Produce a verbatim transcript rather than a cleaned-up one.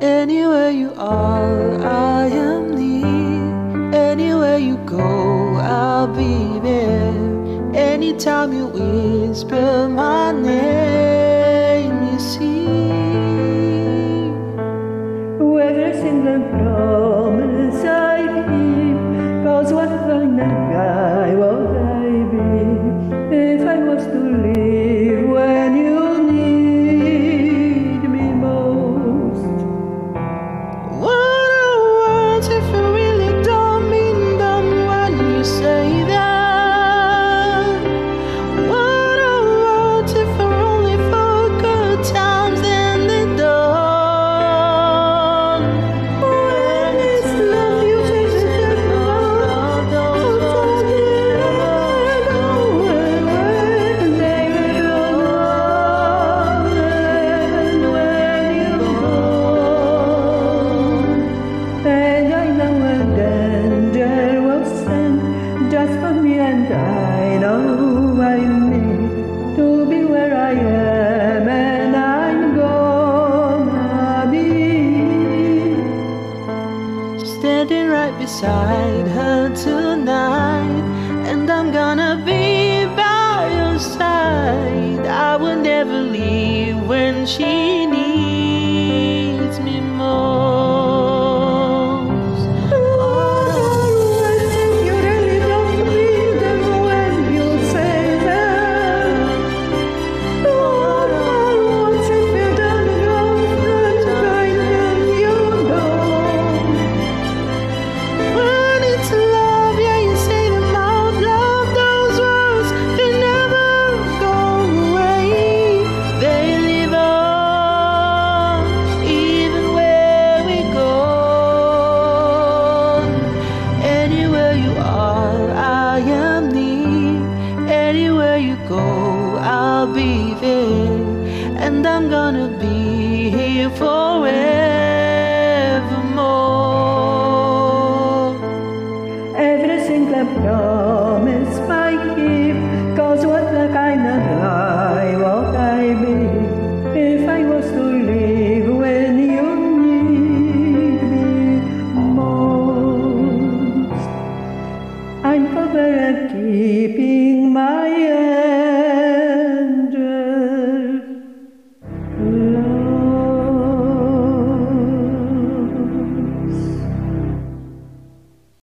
Anywhere you are, I am near. Anywhere you go, I'll be there. Anytime you whisper my name, you see. Every single promise I keep goes what kind of guy would I be if I was to leave when you need me most? What are words if you really don't mean them when you say that? What are words if they're only for good times, then they're done? Just for me, and I know I need to be where I am, and I'm gonna be Standing right beside her tonight, and I'm gonna be by your side. I will never leave when she needs me most. Go, I'll be there, and I'm gonna be here for